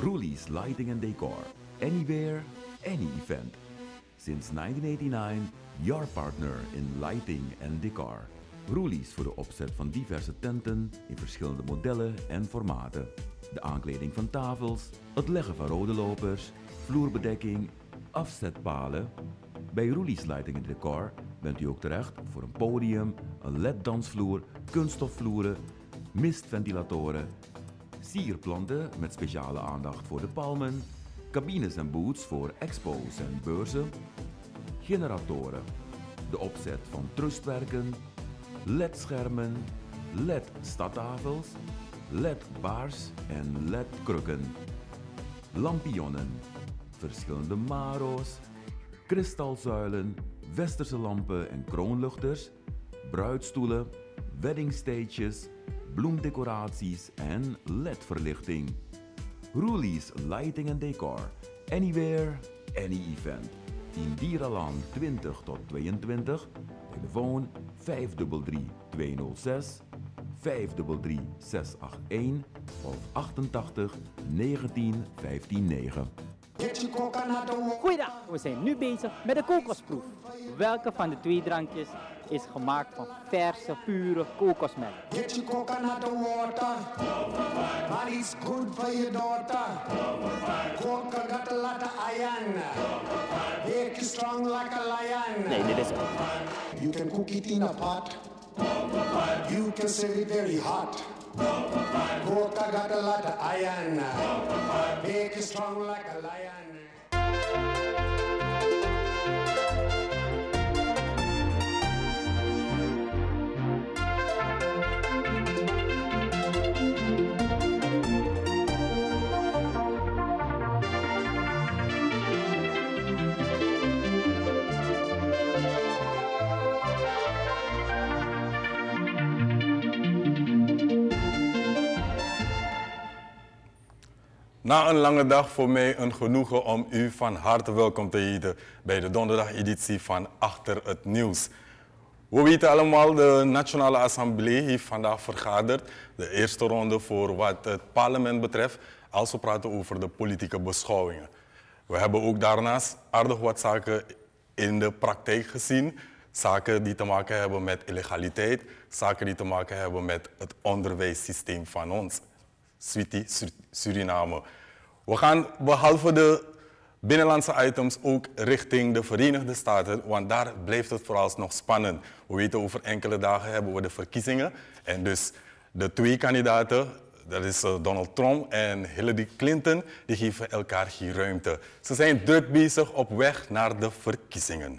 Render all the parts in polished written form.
Roelie's Lighting and Decor. Anywhere, any event. Since 1989, your partner in lighting and decor. Roelie's voor de opzet van diverse tenten in verschillende modellen en formaten. De aankleding van tafels, het leggen van rode lopers, vloerbedekking, afzetpalen. Bij Roelie's Lighting and Decor bent u ook terecht voor een podium, een LED-dansvloer, kunststofvloeren, mistventilatoren, sierplanten met speciale aandacht voor de palmen, cabines en booths voor expo's en beurzen, generatoren, de opzet van trustwerken, LED-schermen, LED-stadtafels, LED-baars en LED-krukken, lampionnen, verschillende maro's, kristalzuilen, westerse lampen en kroonluchters, bruidstoelen, weddingstages, bloemdecoraties en LED-verlichting. Roelie's Lighting and Decor. Anywhere, any event. In Dierenlaan 20 tot 22. Telefoon 533-206, 533-681 of 88 19 15 9. Goeiedag, we zijn nu bezig met de kokosproef. Welke van de twee drankjes is gemaakt van verse, pure kokosmelk? Get your coconut water. Body's good for your daughter. Coca got a lot of iron. Make you strong like a lion. Nee, dit is het. You can cook it in a pot. You can serve it very hot. Coca got a lot of iron. Make you strong like a lion. Na een lange dag voor mij een genoegen om u van harte welkom te heten bij de donderdageditie van Achter het Nieuws. We weten allemaal, de Nationale Assemblée heeft vandaag vergaderd. De eerste ronde voor wat het parlement betreft, als we praten over de politieke beschouwingen. We hebben ook daarnaast aardig wat zaken in de praktijk gezien. Zaken die te maken hebben met illegaliteit, zaken die te maken hebben met het onderwijssysteem van ons. Sweetie Suriname. We gaan behalve de binnenlandse items ook richting de Verenigde Staten, want daar blijft het vooralsnog spannend. We weten, over enkele dagen hebben we de verkiezingen. En dus de twee kandidaten, dat is Donald Trump en Hillary Clinton, die geven elkaar geen ruimte. Ze zijn druk bezig op weg naar de verkiezingen.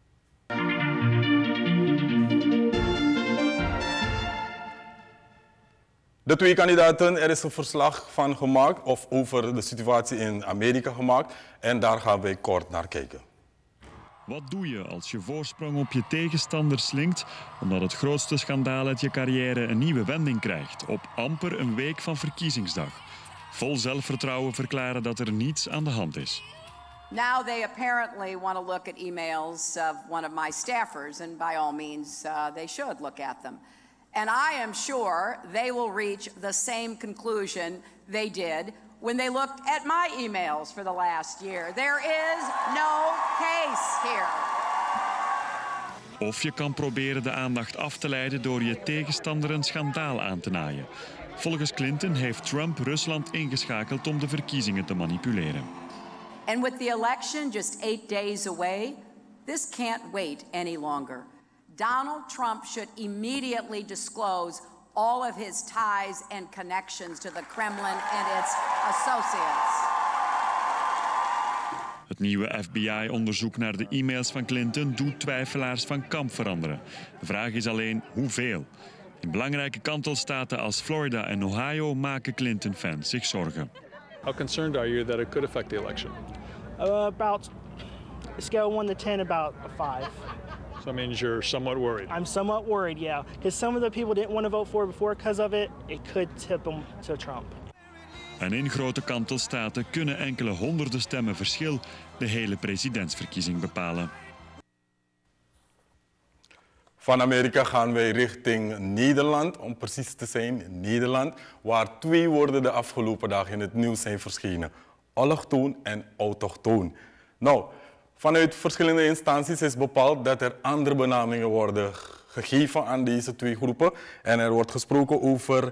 De twee kandidaten, er is een verslag van gemaakt of over de situatie in Amerika gemaakt en daar gaan wij kort naar kijken. Wat doe je als je voorsprong op je tegenstander slinkt omdat het grootste schandaal uit je carrière een nieuwe wending krijgt op amper een week van verkiezingsdag? Vol zelfvertrouwen verklaren dat er niets aan de hand is. Now they apparently want to look at emails of one of my staffers, and by all means they should look at them. And I am sure they will reach the same conclusion they did when they looked at my emails for the last year. There is no case here. Of je kan proberen de aandacht af te leiden door je tegenstander een schandaal aan te naaien. Volgens Clinton heeft Trump Rusland ingeschakeld om de verkiezingen te manipuleren. And with the election just 8 days away, this can't wait any longer. Donald Trump should immediately disclose all of his ties and connections to the Kremlin and its associates. Het nieuwe FBI-onderzoek naar de e-mails van Clinton doet twijfelaars van kamp veranderen. De vraag is alleen hoeveel. In belangrijke kantelstaten als Florida en Ohio maken Clinton-fans zich zorgen. How concerned are you that it could affect the election? About a scale of 1 to 10, about a 5. So that means you're somewhat worried. I'm somewhat worried, yeah. Because some of the people didn't want to vote for it before because of it. It could tip them to Trump. En in grote kantelstaten kunnen enkele honderden stemmen verschil de hele presidentsverkiezing bepalen. Van Amerika gaan wij richting Nederland, om precies te zijn, Nederland, waar 2 woorden de afgelopen dagen in het nieuws zijn verschenen. Allochtoon en autochtoon. Nou, vanuit verschillende instanties is bepaald dat er andere benamingen worden gegeven aan deze 2 groepen. En er wordt gesproken over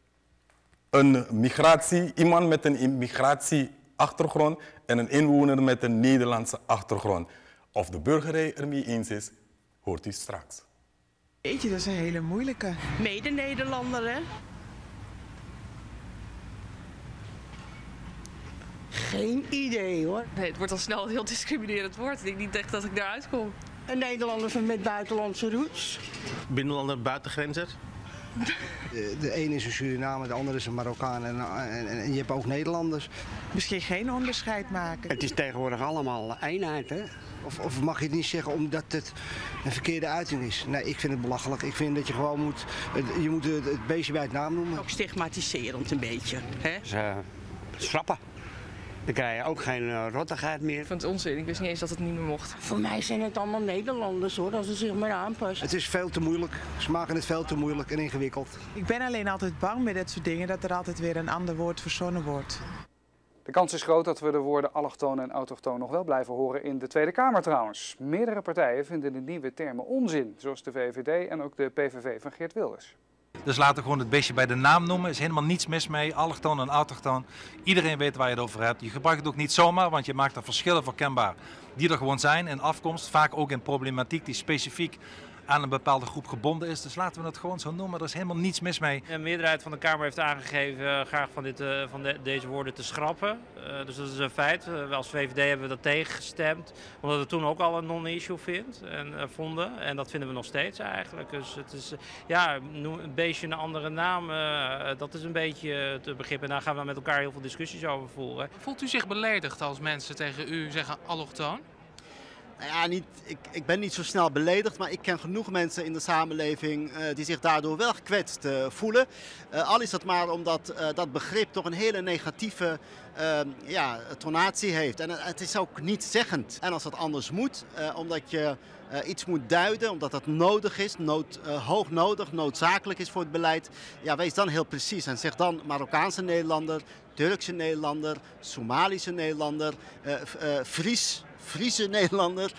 iemand met een immigratieachtergrond en een inwoner met een Nederlandse achtergrond. Of de burgerij ermee eens is, hoort u straks. Jeetje, dat is een hele moeilijke. Mede-Nederlander, hè? Geen idee, hoor. Nee, het wordt al snel een heel discriminerend woord. Ik denk niet echt dat ik daaruit kom. Een Nederlander met buitenlandse roots. Binnenlander, buitengrenzer. De een is een Surinamer, de ander is een Marokkaan en je hebt ook Nederlanders. Misschien geen onderscheid maken. Het is tegenwoordig allemaal eenheid, hè? Of mag je het niet zeggen omdat het een verkeerde uiting is? Nee, ik vind het belachelijk. Ik vind dat je gewoon moet het beestje bij het naam noemen. Ook stigmatiserend een beetje, hè? Schrappen. Dan krijg je ook geen rottigheid meer. Ik vind het onzin. Ik wist niet eens dat het niet meer mocht. Voor mij zijn het allemaal Nederlanders, hoor, als ze zich maar aanpassen. Het is veel te moeilijk. Ze maken het veel te moeilijk en ingewikkeld. Ik ben alleen altijd bang met dat soort dingen dat er altijd weer een ander woord verzonnen wordt. De kans is groot dat we de woorden allochtoon en autochtoon nog wel blijven horen in de Tweede Kamer trouwens. Meerdere partijen vinden de nieuwe termen onzin, zoals de VVD en ook de PVV van Geert Wilders. Dus laten we gewoon het beestje bij de naam noemen. Er is helemaal niets mis mee. Allochtoon en autochtoon. Iedereen weet waar je het over hebt. Je gebruikt het ook niet zomaar, want je maakt er verschillen voor kenbaar. Die er gewoon zijn in afkomst. Vaak ook in problematiek die specifiek aan een bepaalde groep gebonden is. Dus laten we het gewoon zo noemen. Er is helemaal niets mis mee. De meerderheid van de Kamer heeft aangegeven graag van deze woorden te schrappen. Dus dat is een feit. We als VVD hebben we dat tegengestemd. Omdat we het toen ook al een non-issue vonden. En dat vinden we nog steeds eigenlijk. Dus het is een beestje een andere naam. Dat is een beetje het begrip. En daar gaan we met elkaar heel veel discussies over voeren. Voelt u zich beledigd als mensen tegen u zeggen allochtoon? Nou ja, ik ben niet zo snel beledigd, maar ik ken genoeg mensen in de samenleving die zich daardoor wel gekwetst voelen. Al is het maar omdat dat begrip toch een hele negatieve tonatie heeft. En het is ook niet zeggend. En als dat anders moet, omdat je iets moet duiden, omdat dat nodig is, hoog nodig, noodzakelijk is voor het beleid. Ja, wees dan heel precies en zeg dan Marokkaanse Nederlander, Turkse Nederlander, Somalische Nederlander, Friese Nederlander.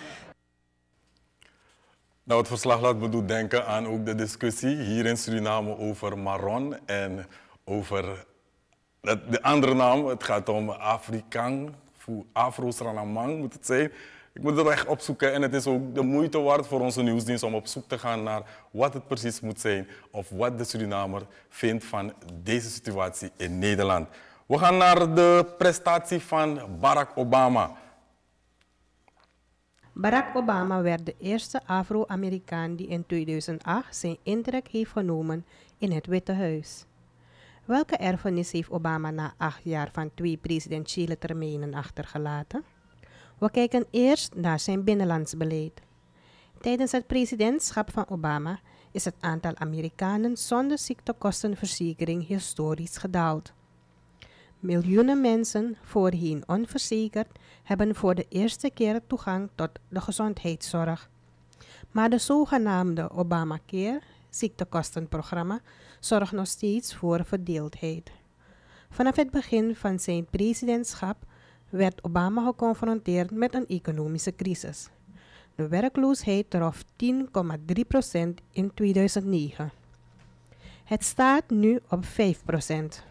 Nou, het verslag laat me doen denken aan ook de discussie hier in Suriname over Marron en over de andere naam. Het gaat om Afrikaan, Afro-Sranamang moet het zijn. Ik moet het echt opzoeken en het is ook de moeite waard voor onze nieuwsdienst om op zoek te gaan naar wat het precies moet zijn of wat de Surinamer vindt van deze situatie in Nederland. We gaan naar de prestatie van Barack Obama. Barack Obama werd de eerste Afro-Amerikaan die in 2008 zijn intrek heeft genomen in het Witte Huis. Welke erfenis heeft Obama na 8 jaar van 2 presidentiële termijnen achtergelaten? We kijken eerst naar zijn binnenlands beleid. Tijdens het presidentschap van Obama is het aantal Amerikanen zonder ziektekostenverzekering historisch gedaald. Miljoenen mensen, voorheen onverzekerd, hebben voor de eerste keer toegang tot de gezondheidszorg. Maar de zogenaamde Obamacare, ziektekostenprogramma, zorgt nog steeds voor verdeeldheid. Vanaf het begin van zijn presidentschap werd Obama geconfronteerd met een economische crisis. De werkloosheid trof 10,3% in 2009. Het staat nu op 5%.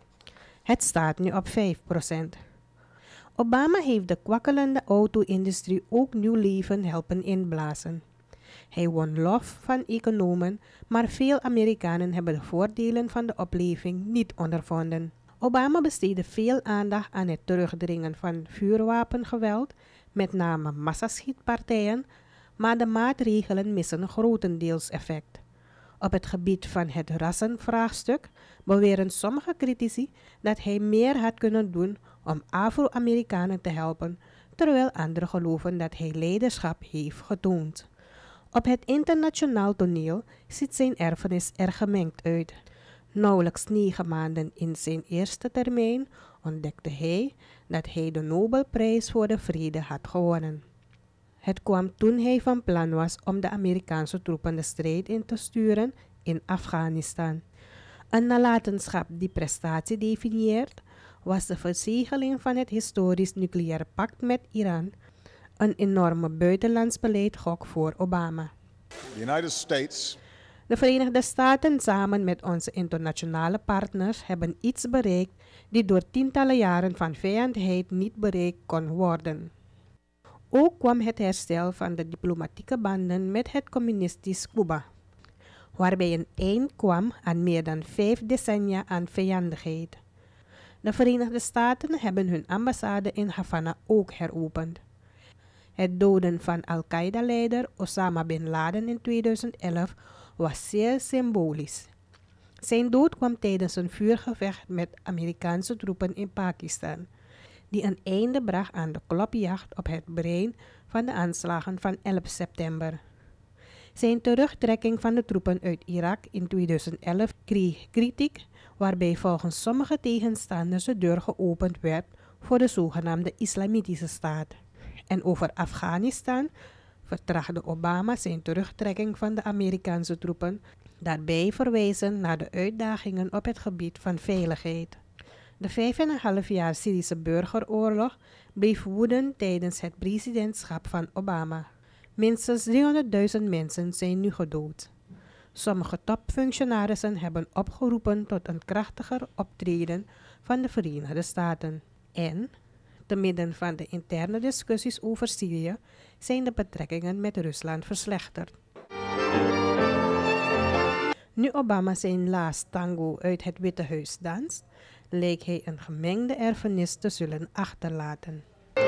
Obama heeft de kwakkelende auto-industrie ook nieuw leven helpen inblazen. Hij won lof van economen, maar veel Amerikanen hebben de voordelen van de opleving niet ondervonden. Obama besteedde veel aandacht aan het terugdringen van vuurwapengeweld, met name massaschietpartijen, maar de maatregelen missen grotendeels effect. Op het gebied van het rassenvraagstuk beweren sommige critici dat hij meer had kunnen doen om Afro-Amerikanen te helpen, terwijl anderen geloven dat hij leiderschap heeft getoond. Op het internationaal toneel ziet zijn erfenis er gemengd uit. Nauwelijks 9 maanden in zijn eerste termijn ontdekte hij dat hij de Nobelprijs voor de Vrede had gewonnen. Het kwam toen hij van plan was om de Amerikaanse troepen de strijd in te sturen in Afghanistan. Een nalatenschap die prestatie definieert, was de verzegeling van het historisch nucleaire pact met Iran, een enorme buitenlands beleid-gok voor Obama. United States. De Verenigde Staten samen met onze internationale partners hebben iets bereikt die door tientallen jaren van vijandheid niet bereikt kon worden. Ook kwam het herstel van de diplomatieke banden met het communistisch Cuba, waarbij een eind kwam aan meer dan 5 decennia aan vijandigheid. De Verenigde Staten hebben hun ambassade in Havana ook heropend. Het doden van Al-Qaeda-leider Osama bin Laden in 2011 was zeer symbolisch. Zijn dood kwam tijdens een vuurgevecht met Amerikaanse troepen in Pakistan, die een einde bracht aan de klopjacht op het brein van de aanslagen van 11 september. Zijn terugtrekking van de troepen uit Irak in 2011 kreeg kritiek, waarbij volgens sommige tegenstanders de deur geopend werd voor de zogenaamde Islamitische Staat. En over Afghanistan vertragde Obama zijn terugtrekking van de Amerikaanse troepen, daarbij verwijzen naar de uitdagingen op het gebied van veiligheid. De 5,5 jaar Syrische burgeroorlog bleef woeden tijdens het presidentschap van Obama. Minstens 300.000 mensen zijn nu gedood. Sommige topfunctionarissen hebben opgeroepen tot een krachtiger optreden van de Verenigde Staten. En, te midden van de interne discussies over Syrië, zijn de betrekkingen met Rusland verslechterd. Nu Obama zijn laatste tango uit het Witte Huis danst, lijkt hij een gemengde erfenis te zullen achterlaten.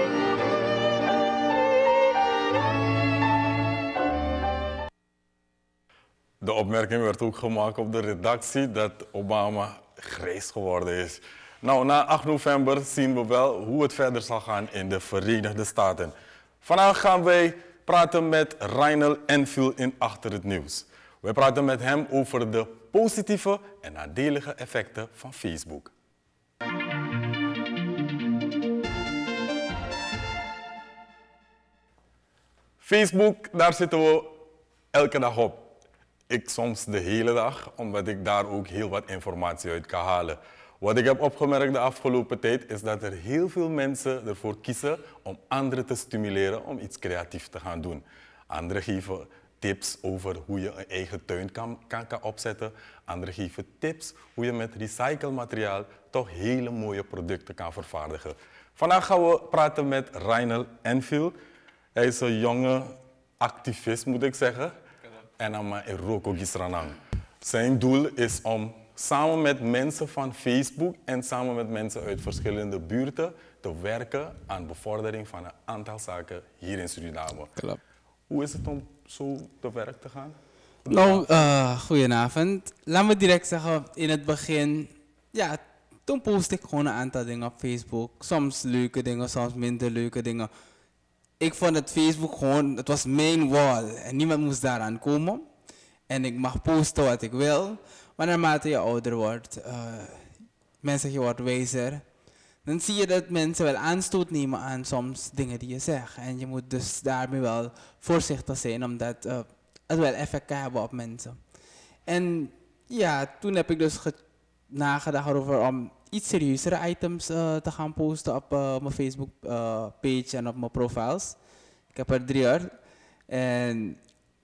De opmerking werd ook gemaakt op de redactie dat Obama grijs geworden is. Nou, na 8 november zien we wel hoe het verder zal gaan in de Verenigde Staten. Vandaag gaan wij praten met Reinel Enfield in Achter het Nieuws. Wij praten met hem over de positieve en nadelige effecten van Facebook. Facebook, daar zitten we elke dag op. Ik soms de hele dag, omdat ik daar ook heel wat informatie uit kan halen. Wat ik heb opgemerkt de afgelopen tijd is dat er heel veel mensen ervoor kiezen om anderen te stimuleren om iets creatiefs te gaan doen. Anderen geven tips over hoe je een eigen tuin kan opzetten. Anderen geven tips hoe je met recyclemateriaal toch hele mooie producten kan vervaardigen. Vandaag gaan we praten met Reinel Enfield. Hij is een jonge activist, moet ik zeggen. En dan Roko Gisranang. Zijn doel is om samen met mensen van Facebook en samen met mensen uit verschillende buurten te werken aan bevordering van een aantal zaken hier in Suriname. Klopt. Hoe is het om zo te werk te gaan? Nou, goedenavond. Laat me direct zeggen, in het begin, ja, toen post ik gewoon een aantal dingen op Facebook. Soms leuke dingen, soms minder leuke dingen. Ik vond het Facebook gewoon, het was mijn wall en niemand moest daaraan komen. En ik mag posten wat ik wil. Maar naarmate je ouder wordt, mensen je wordt wijzer, dan zie je dat mensen wel aanstoot nemen aan soms dingen die je zegt. En je moet dus daarmee wel voorzichtig zijn, omdat het wel effect kan hebben op mensen. En ja, toen heb ik dus nagedacht over om iets serieuzere items te gaan posten op mijn Facebook page en op mijn profiles. Ik heb er 3 uit. En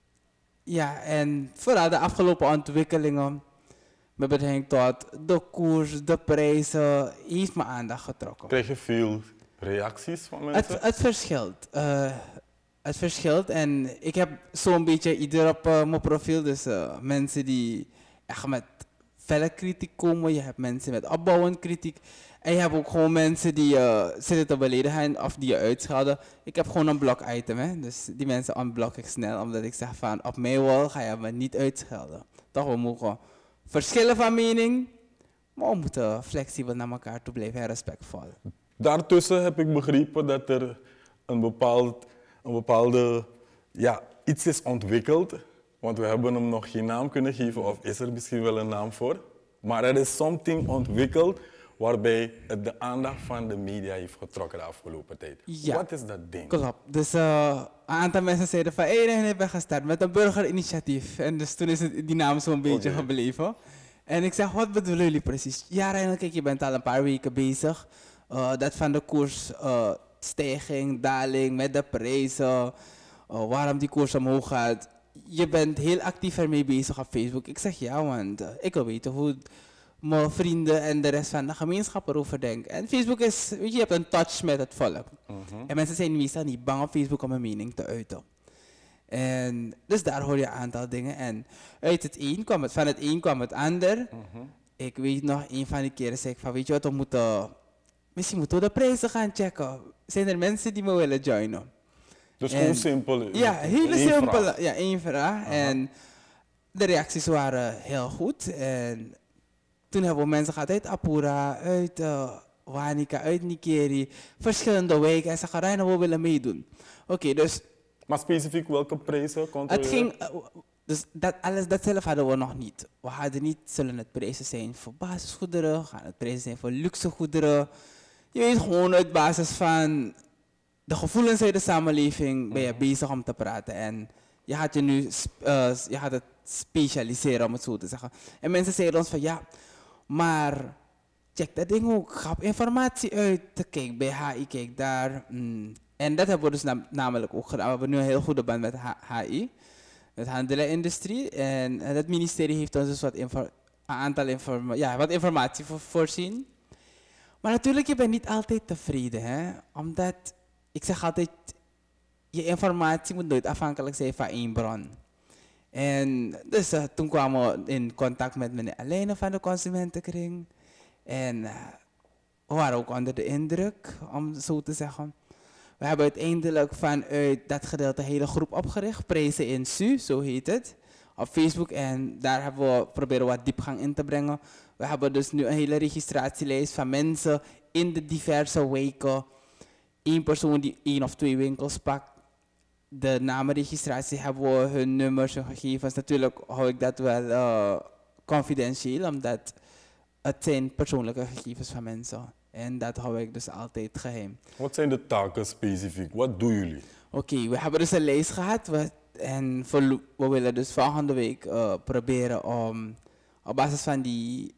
ja, en vooral de afgelopen ontwikkelingen met betrekking tot de koers, de prijzen, heeft mijn aandacht getrokken. Krijg je veel reacties van mensen? Het verschilt. Het verschilt en ik heb zo'n beetje ieder op mijn profiel. Dus mensen die echt met felle kritiek komen, je hebt mensen met opbouwend kritiek. En je hebt ook gewoon mensen die zitten te beledigen of die je uitschelden. Ik heb gewoon een blok item, hè? Dus die mensen unblock ik snel, omdat ik zeg van op mijn wall ga je me niet uitschelden. Toch, we mogen verschillen van mening, maar we moeten flexibel naar elkaar toe blijven en respectvol. Daartussen heb ik begrepen dat er een bepaalde iets is ontwikkeld. Want we hebben hem nog geen naam kunnen geven, of is er misschien wel een naam voor. Maar er is something ontwikkeld waarbij het de aandacht van de media heeft getrokken de afgelopen tijd. Ja. Wat is dat ding? Klopt. Dus een aantal mensen zeiden van, hey, ik ben gestart met een burgerinitiatief. En dus toen is die naam zo'n beetje gebleven. En ik zeg, wat bedoelen jullie precies? Ja, Reinhold, kijk, je bent al een paar weken bezig. Dat van de koersstijging, daling, met de prijzen, waarom die koers omhoog gaat. Je bent heel actief ermee bezig op Facebook. Ik zeg ja, want ik wil weten hoe mijn vrienden en de rest van de gemeenschap erover denken. En Facebook is, weet je, je hebt een touch met het volk. En mensen zijn meestal niet bang op Facebook om een mening te uiten. En dus daar hoor je een aantal dingen. En uit het een kwam het, van het een kwam het ander. Ik weet nog, een van die keren zei ik van, weet je wat, misschien moeten we de prijzen gaan checken. Zijn er mensen die me willen joinen? Dus gewoon simpel. Ja, hele simpel. Vraag. Ja, één vraag. En de reacties waren heel goed. En toen hebben we mensen gehad uit Apura, uit Wanica, uit Nikeri, verschillende wijken. En ze gaan Reino, we willen meedoen. Oké, dus... Maar specifiek welke prijzen het ging... Dus dat zelf hadden we nog niet. We hadden niet, zullen het prijzen zijn voor basisgoederen, gaan het prijzen zijn voor luxe goederen. Je weet gewoon uit basis van de gevoelens uit de samenleving ben je bezig om te praten. En je gaat je gaat het specialiseren, om het zo te zeggen. En mensen zeiden ons van ja, maar check dat ding ook, ga op informatie uit. Kijk bij HI, kijk daar. En dat hebben we dus namelijk ook gedaan. We hebben nu een heel goede band met HI. Het handelenindustrie. En het ministerie heeft ons dus wat informatie voorzien. Maar natuurlijk, je bent niet altijd tevreden. Hè? Omdat, ik zeg altijd, je informatie moet nooit afhankelijk zijn van één bron. En dus toen kwamen we in contact met meneer Alijnen van de Consumentenkring. En we waren ook onder de indruk, om zo te zeggen. We hebben uiteindelijk vanuit dat gedeelte een hele groep opgericht, Prijzen in SU, zo heet het, op Facebook. En daar hebben we proberen wat diepgang in te brengen. We hebben dus nu een hele registratielijst van mensen in de diverse wijken. Eén persoon die 1 of 2 winkels pakt. De namenregistratie hebben we, hun nummers, hun gegevens. Natuurlijk hou ik dat wel confidentieel, omdat het zijn persoonlijke gegevens van mensen. En dat hou ik dus altijd geheim. Wat zijn de taken specifiek? Wat doen jullie? Oké, we hebben dus een lijst gehad. We willen dus volgende week proberen om op basis van die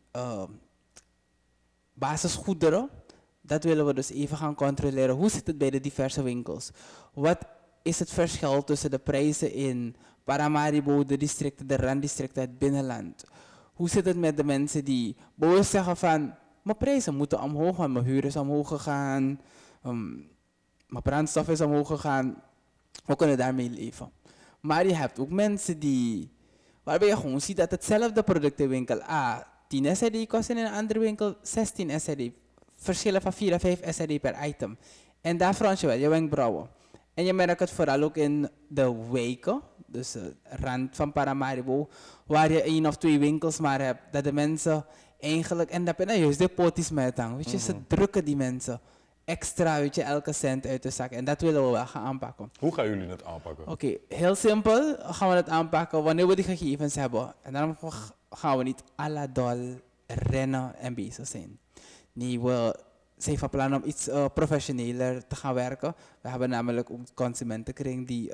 basisgoederen, dat willen we dus even gaan controleren. Hoe zit het bij de diverse winkels? Wat is het verschil tussen de prijzen in Paramaribo, de districten, de randdistricten, het binnenland? Hoe zit het met de mensen die boos zeggen van, mijn prijzen moeten omhoog gaan, mijn huur is omhoog gegaan, mijn brandstof is omhoog gegaan. We kunnen daarmee leven. Maar je hebt ook mensen waarbij je gewoon ziet dat hetzelfde product in winkel A 10 SRD kost en in een andere winkel 16 SRD. Verschillen van 4 à 5 SRD per item. En daar frons je wel je wenkbrauwen. En je merkt het vooral ook in de wijken, dus de rand van Paramaribo, waar je 1 of 2 winkels maar hebt, dat de mensen eigenlijk, en dat ben juist de poties met aan, weet je, ze drukken die mensen extra, weet je, elke cent uit de zak. En dat willen we wel gaan aanpakken. Hoe gaan jullie het aanpakken? Oké, heel simpel gaan we het aanpakken wanneer we die gegevens hebben. En dan gaan we niet à la dol rennen en bezig zijn. Nee, we zijn van plan om iets professioneler te gaan werken. We hebben namelijk ook een consumentenkring die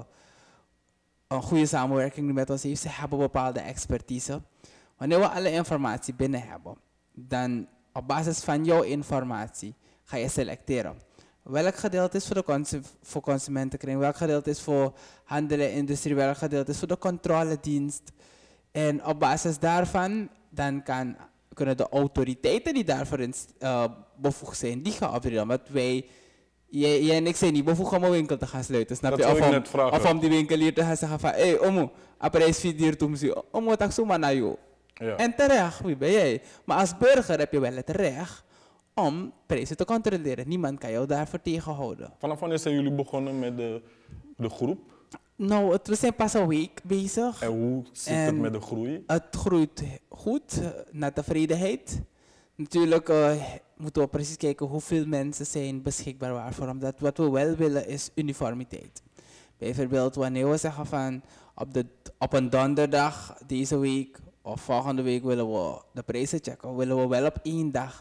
een goede samenwerking met ons heeft. Ze hebben bepaalde expertise. Wanneer we alle informatie binnen hebben, dan op basis van jouw informatie ga je selecteren. Welk gedeelte is voor consumentenkring, welk gedeelte is voor handel en industrie, welk gedeelte is voor de controledienst. En op basis daarvan dan kunnen de autoriteiten die daarvoor bevoegd zijn, die gaan optreden. Want jij en ik zijn niet bevoegd om een winkel te gaan sluiten, snap je? Of om die winkelier te gaan zeggen van, hé, omo, a prijs 4 toen ze, omo, tak zo maar naar jou. Ja. En terecht, wie ben jij? Maar als burger heb je wel het recht om prijzen te controleren. Niemand kan jou daarvoor tegenhouden. Vanaf wanneer zijn jullie begonnen met de groep? Nou, we zijn pas een week bezig. En hoe zit het met de groei? Het groeit goed, naar tevredenheid. Natuurlijk moeten we precies kijken hoeveel mensen zijn beschikbaar waarvoor. Omdat wat we wel willen is uniformiteit. Bijvoorbeeld wanneer we zeggen van op een donderdag deze week of volgende week willen we de prijzen checken, willen we wel op 1 dag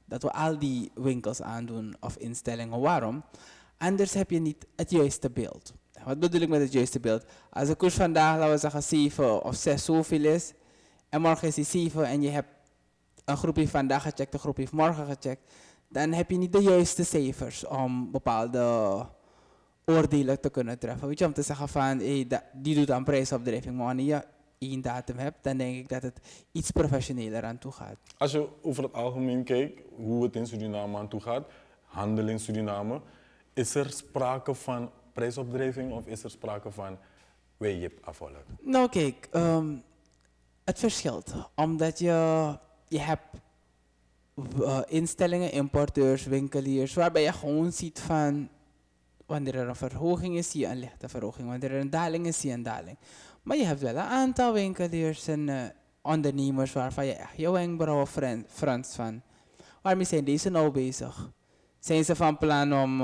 dat we al die winkels aandoen of instellingen. Waarom? Anders heb je niet het juiste beeld. Wat bedoel ik met het juiste beeld? Als de koers vandaag, laten we zeggen, 7 of 6 zoveel is, en morgen is die 7 en je hebt een groep heeft vandaag gecheckt, een groep heeft morgen gecheckt, dan heb je niet de juiste cijfers om bepaalde oordelen te kunnen treffen. Weet je, om te zeggen van, hey, die doet aan prijsopdrijving, maar wanneer je 1 datum hebt, dan denk ik dat het iets professioneler aan toe gaat. Als je over het algemeen kijkt, hoe het in Suriname aan toe gaat, handel in Suriname, is er sprake van prijsopdrijving of is er sprake van wij afvallen? Nou kijk, het verschilt. Omdat je hebt instellingen, importeurs, winkeliers, waarbij je gewoon ziet van wanneer er een verhoging is, zie je een lichte verhoging. Wanneer er een daling is, zie je een daling. Maar je hebt wel een aantal winkeliers en ondernemers waarvan je echt je wenkbrauwen franst van. Waarmee zijn deze nou bezig? Zijn ze van plan om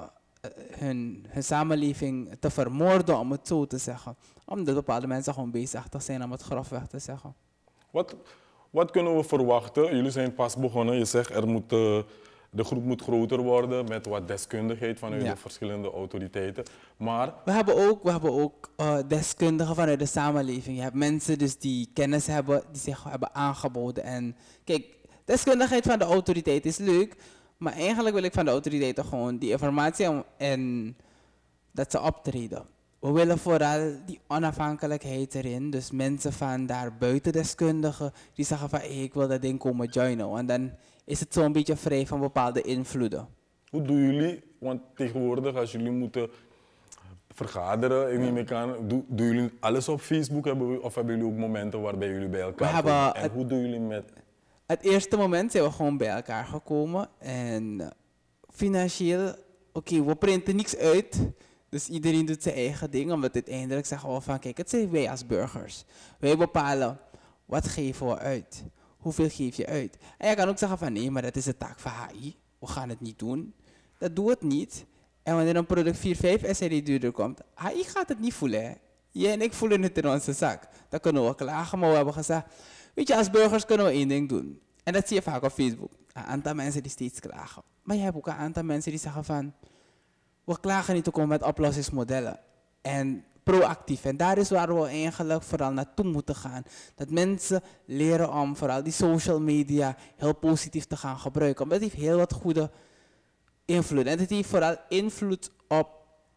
hun samenleving te vermoorden, om het zo te zeggen? Omdat bepaalde mensen gewoon bezig zijn om het grofweg te zeggen. Wat kunnen we verwachten? Jullie zijn pas begonnen. Je zegt de groep moet groter worden met wat deskundigheid vanuit de verschillende autoriteiten. Maar we hebben ook deskundigen vanuit de samenleving. Je hebt mensen dus die kennis hebben, die zich hebben aangeboden. En kijk, deskundigheid van de autoriteit is leuk, maar eigenlijk wil ik van de autoriteiten gewoon die informatie en dat ze optreden. We willen vooral die onafhankelijkheid erin. Dus mensen van daar buiten deskundigen die zeggen van hey, ik wil dat ding komen joinen. Want dan is het zo'n beetje vrij van bepaalde invloeden. Hoe doen jullie, want tegenwoordig als jullie moeten vergaderen, ik neem ik aan, doen jullie alles op Facebook of hebben jullie ook momenten waarbij jullie bij elkaar komen? En hoe doen jullie met... Het eerste moment zijn we gewoon bij elkaar gekomen en financieel, oké, we printen niks uit. Dus iedereen doet zijn eigen ding, omdat uiteindelijk zeggen we van kijk, het zijn wij als burgers. Wij bepalen wat geven we uit, hoeveel geef je uit. En je kan ook zeggen van nee, maar dat is de taak van HI, we gaan het niet doen. Dat doet het niet. En wanneer een product 4, 5 SRD duurder komt, HI gaat het niet voelen. Hè? Jij en ik voelen het in onze zak. Dan kunnen we klagen, maar we hebben gezegd, weet je, als burgers kunnen we één ding doen. En dat zie je vaak op Facebook. Een aantal mensen die steeds klagen. Maar je hebt ook een aantal mensen die zeggen van we klagen niet te komen met oplossingsmodellen. En proactief. En daar is waar we eigenlijk vooral naartoe moeten gaan. Dat mensen leren om vooral die social media heel positief te gaan gebruiken. Omdat het heeft heel wat goede invloed. En het heeft vooral invloed op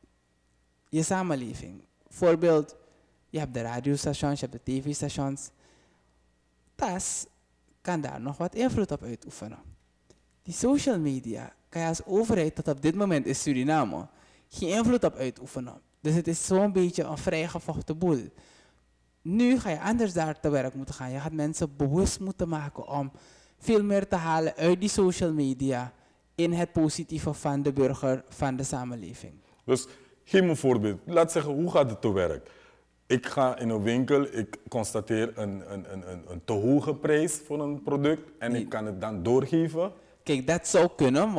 je samenleving. Bijvoorbeeld, je hebt de radiostations, je hebt de tv-stations. TAS kan daar nog wat invloed op uitoefenen. Die social media kan je als overheid tot op dit moment in Suriname geen invloed op uitoefenen. Dus het is zo'n beetje een vrijgevochten boel. Nu ga je anders daar te werk moeten gaan. Je gaat mensen bewust moeten maken om veel meer te halen uit die social media in het positieve van de burger, van de samenleving. Dus geef me een voorbeeld. Laat zeggen, hoe gaat het te werk? Ik ga in een winkel, ik constateer een te hoge prijs voor een product en ik kan het dan doorgeven. Kijk, dat zou kunnen,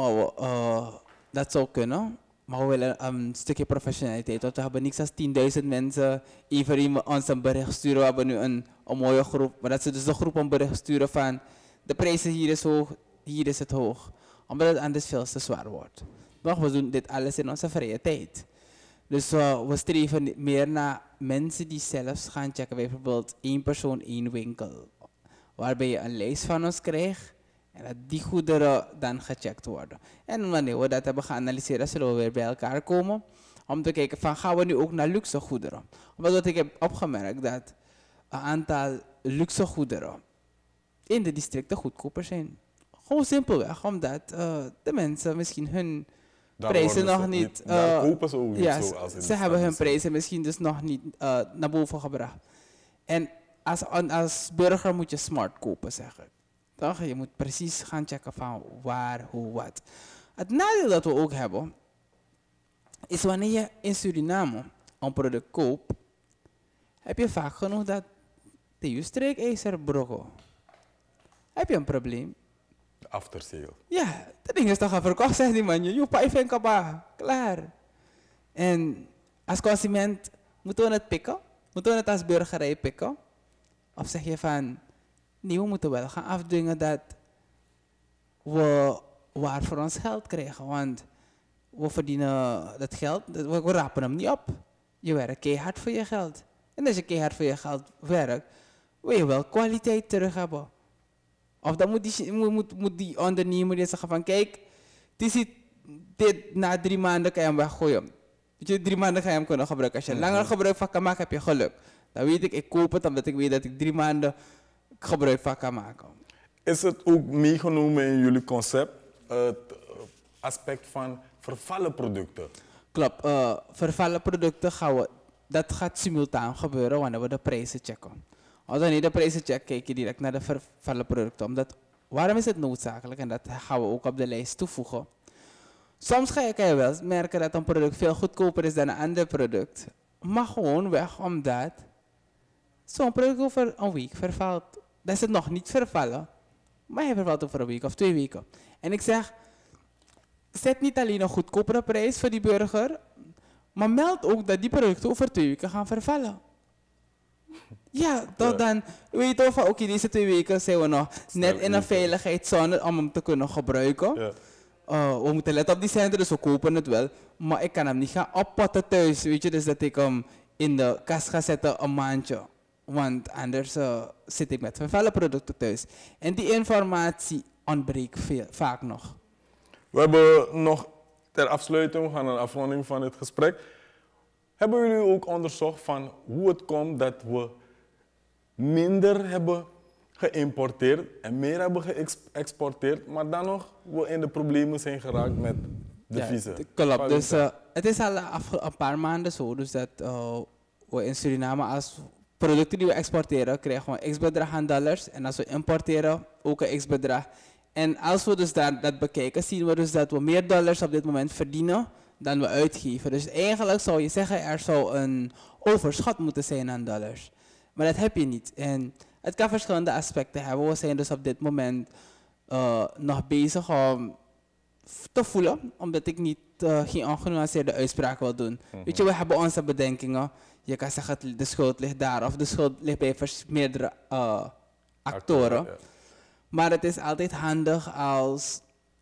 maar we willen een stukje professionaliteit. Want we hebben niks als 10.000 mensen even ons een bericht sturen. We hebben nu een mooie groep, maar dat ze dus de groep een bericht sturen van de prijzen hier is hoog, hier is het hoog. Omdat het anders veel te zwaar wordt. Maar we doen dit alles in onze vrije tijd. Dus we streven meer naar mensen die zelfs gaan checken. Bijvoorbeeld 1 persoon, 1 winkel. Waarbij je een lijst van ons krijgt. En dat die goederen dan gecheckt worden. En wanneer we dat hebben geanalyseerd, zullen we weer bij elkaar komen. Om te kijken van gaan we nu ook naar luxe goederen. Omdat ik heb opgemerkt dat een aantal luxe goederen in de districten goedkoper zijn. Gewoon simpelweg omdat de mensen misschien hun prijzen nog niet... daar kopen ze ook niet ja, zo als in ze hebben hun prijzen misschien dus nog niet naar boven gebracht. En als burger moet je smart kopen, zeg ik. Toch? Je moet precies gaan checken van waar, hoe, wat. Het nadeel dat we ook hebben, is wanneer je in Suriname een product koopt, heb je vaak genoeg dat de streekijzer brokken. Heb je een probleem? After sale. Ja, dat ding is toch al verkocht, zegt die man. Je pijf en kaba, klaar. En als consument, moeten we het pikken? Moeten we het als burgerij pikken? Of zeg je van, nee, we moeten wel gaan afdwingen dat we waarvoor ons geld krijgen. Want we verdienen dat geld, we rapen hem niet op. Je werkt keihard voor je geld. En als je keihard voor je geld werkt, wil je wel kwaliteit terug hebben. Of dan moet die ondernemer zeggen van kijk, dit na 3 maanden kan je hem weggooien. Weet je, 3 maanden ga je hem kunnen gebruiken. Als je langer gebruik van kan maken, heb je geluk. Dan weet ik koop het omdat ik weet dat ik 3 maanden gebruik van kan maken. Is het ook meegenomen in jullie concept, het aspect van vervallen producten? Klopt, vervallen producten dat gaat simultaan gebeuren wanneer we de prijzen checken. Als we niet de prijzen checken, kijk je direct naar de vervallen producten. Waarom is het noodzakelijk? En dat gaan we ook op de lijst toevoegen. Soms kan je wel merken dat een product veel goedkoper is dan een ander product. Maar gewoon weg omdat zo'n product over een week vervalt. Dat is het nog niet vervallen, maar hij vervalt over een week of 2 weken. En ik zeg, zet niet alleen een goedkopere prijs voor die burger, maar meld ook dat die producten over 2 weken gaan vervallen. Ja, dan weet je van oké, deze 2 weken zijn we nog net in een veiligheidszone om hem te kunnen gebruiken. Ja. We moeten letten op die centen, dus we kopen het wel. Maar ik kan hem niet gaan oppotten thuis, weet je. Dus dat ik hem in de kast ga zetten een maandje. Want anders zit ik met vervallen producten thuis. En die informatie ontbreekt vaak nog. We hebben nog ter afsluiting, we gaan naar de afronding van het gesprek. Hebben jullie ook onderzocht van hoe het komt dat we minder hebben geïmporteerd en meer hebben geëxporteerd, maar dan nog we in de problemen zijn geraakt met de visa? Klopt, dus het is al een paar maanden zo, dus dat we in Suriname als producten die we exporteren krijgen we een x-bedrag aan dollars en als we importeren ook een x-bedrag. En als we dus dat bekijken, zien we dus dat we meer dollars op dit moment verdienen dan we uitgeven. Dus eigenlijk zou je zeggen er zou een overschot moeten zijn aan dollars. Maar dat heb je niet. En het kan verschillende aspecten hebben. We zijn dus op dit moment nog bezig om te voelen, omdat ik niet geen ongenuanceerde uitspraak wil doen. Weet je, we hebben onze bedenkingen. Je kan zeggen de schuld ligt daar of de schuld ligt bij meerdere actoren. Ja. Maar het is altijd handig als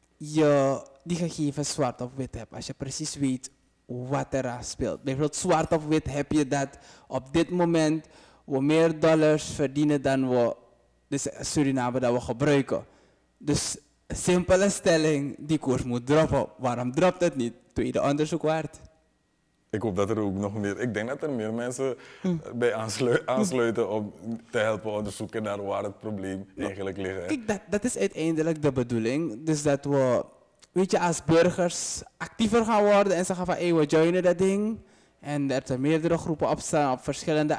je die gegevens zwart op wit hebt. Als je precies weet wat er speelt. Bijvoorbeeld zwart op wit heb je dat op dit moment we meer dollars verdienen dan we dus Suriname dat we gebruiken. Dus simpele stelling, die koers moet droppen. Waarom dropt het niet? Tweede onderzoek waard. Ik hoop dat er ook nog meer, ik denk dat er meer mensen bij aansluiten om te helpen onderzoeken naar waar het probleem eigenlijk ligt. Kijk, dat is uiteindelijk de bedoeling. Dus dat we, weet je, als burgers actiever gaan worden en zeggen van hey, we joinen dat ding. En er zijn meerdere groepen opstaan op verschillende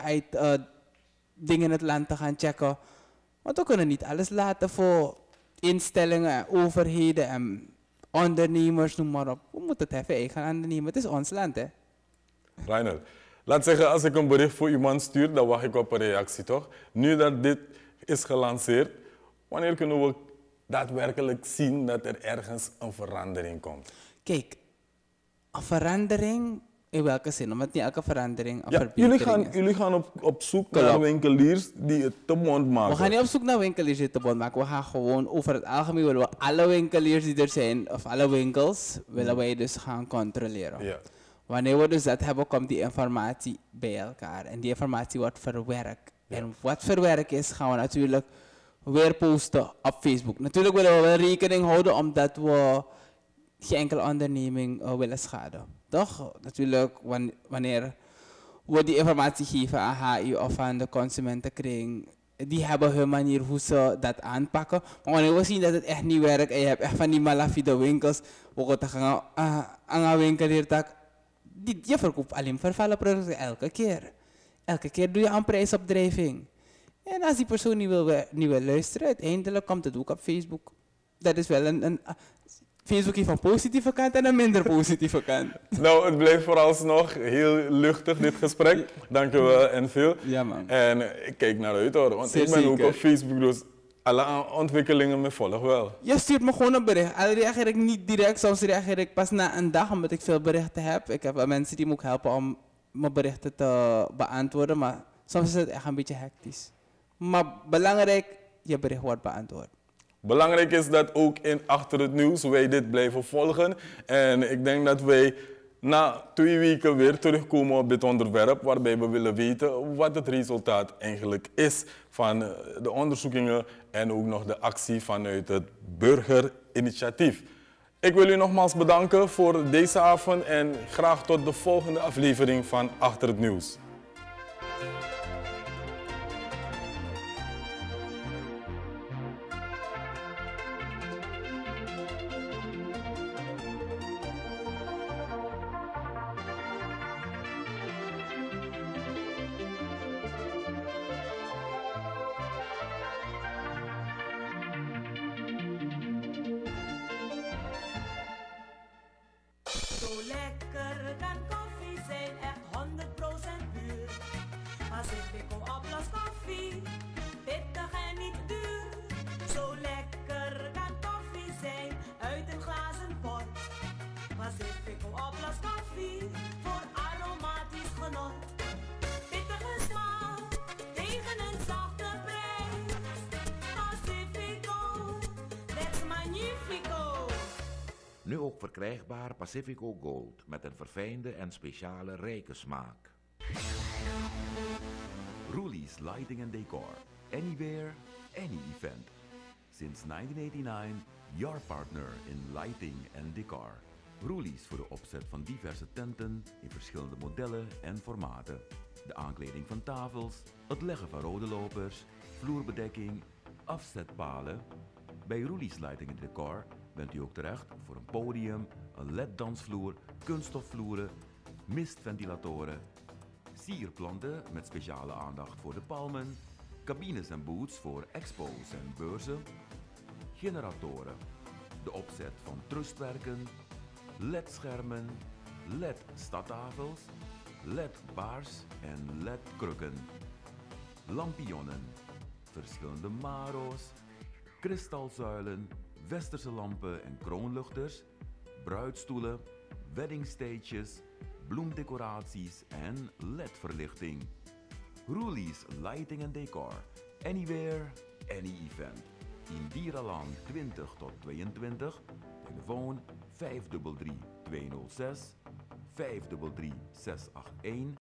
dingen in het land te gaan checken. Want we kunnen niet alles laten voor instellingen en overheden en ondernemers, noem maar op. We moeten het even eigen aannemen. Het is ons land, hè. Reinhard, laat zeggen, als ik een bericht voor iemand stuur, dan wacht ik op een reactie, toch? Nu dat dit is gelanceerd, wanneer kunnen we daadwerkelijk zien dat er ergens een verandering komt? Kijk, een verandering in welke zin? Omdat niet elke verandering een verbetering is. Jullie gaan op zoek naar winkeliers die het te bond maken. We gaan niet op zoek naar winkeliers die het te bond maken. We gaan gewoon over het algemeen willen we alle winkeliers die er zijn, of alle winkels, willen wij dus gaan controleren. Ja. Wanneer we dus dat hebben, komt die informatie bij elkaar. En die informatie wordt verwerkt. Ja. En wat verwerkt is, gaan we natuurlijk weer posten op Facebook. Natuurlijk willen we wel rekening houden, omdat we geen enkele onderneming willen schaden. Toch? Natuurlijk, wanneer we die informatie geven aan HI of aan de consumentenkring, die hebben hun manier hoe ze dat aanpakken. Maar wanneer we zien dat het echt niet werkt en je hebt echt van die malafide winkels, we gaan aan een winkelier tak. Je verkoopt alleen vervallen producten elke keer. Elke keer doe je een prijsopdrijving. En als die persoon niet wil luisteren, uiteindelijk komt het ook op Facebook. Dat is wel een Facebook heeft een positieve kant en een minder positieve kant. Nou, het blijft vooralsnog heel luchtig, dit gesprek. Dank je wel en veel. Ja, man. En ik kijk naar uit hoor, want ik ben ook op Facebook, dus alle ontwikkelingen me volg wel. Je stuurt me gewoon een bericht. Al reageer ik niet direct, soms reageer ik pas na een dag omdat ik veel berichten heb. Ik heb wel mensen die me ook helpen om mijn berichten te beantwoorden, maar soms is het echt een beetje hectisch. Maar belangrijk, je bericht wordt beantwoord. Belangrijk is dat ook in Achter het Nieuws wij dit blijven volgen. En ik denk dat wij na 2 weken weer terugkomen op dit onderwerp, waarbij we willen weten wat het resultaat eigenlijk is van de onderzoekingen en ook nog de actie vanuit het burgerinitiatief. Ik wil u nogmaals bedanken voor deze avond en graag tot de volgende aflevering van Achter het Nieuws. Zo lekker dan koffie zijn, echt 100% puur. Pacifico Oplos koffie, pittig en niet duur. Zo lekker dan koffie zijn, uit een glazen pot. Pacifico Oplos koffie, voor aromatisch genot. Pittige smaak, tegen een zachte prijs. Pacifico, that's magnifico. Nu ook verkrijgbaar Pacifico Gold met een verfijnde en speciale rijke smaak. Roelie's Lighting and Decor. Anywhere, any event. Since 1989, your partner in lighting and decor. Roelie's voor de opzet van diverse tenten in verschillende modellen en formaten. De aankleding van tafels, het leggen van rode lopers, vloerbedekking, afzetpalen. Bij Roelie's Lighting and Decor bent u ook terecht voor een podium, een LED-dansvloer, kunststofvloeren, mistventilatoren, sierplanten met speciale aandacht voor de palmen, cabines en booths voor expo's en beurzen, generatoren, de opzet van trustwerken, LED-schermen, LED-stadtafels, LED-baars en LED-krukken, lampionnen, verschillende maro's, kristalzuilen, westerse lampen en kroonluchters, bruidstoelen, weddingstages, bloemdecoraties en LED-verlichting. Roelie's Lighting and Decor. Anywhere, any event. In Dierenlaan 20 tot 22. Telefoon 533 206 533 681